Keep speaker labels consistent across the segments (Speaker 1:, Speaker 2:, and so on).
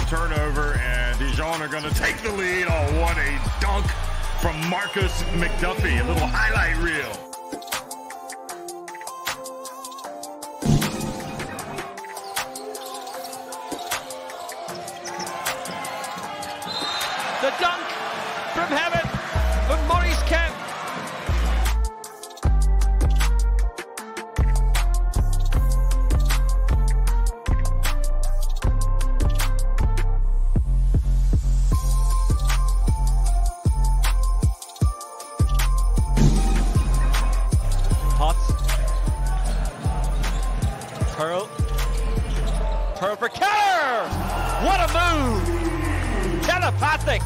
Speaker 1: turnover, and Dijon are going to take the lead. Oh, what a dunk from Markis McDuffie. A little highlight reel.
Speaker 2: The dunk from heaven from Maurice Kemp. Pearl for Keller! What a move! Telepathic!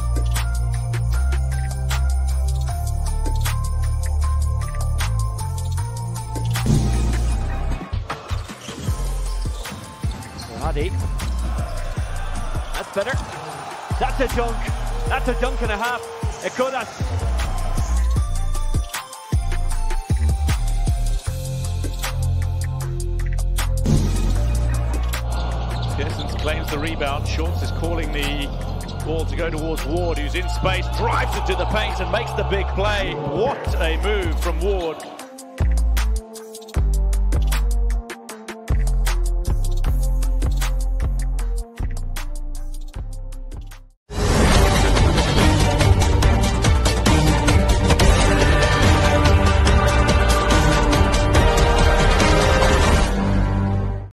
Speaker 2: Adi. That's better. That's a dunk. That's a dunk and a half. Echodas.
Speaker 3: Claims the rebound. Schultz is calling the ball to go towards Ward, who's in space, drives it to the paint and makes the big play. What a move from Ward.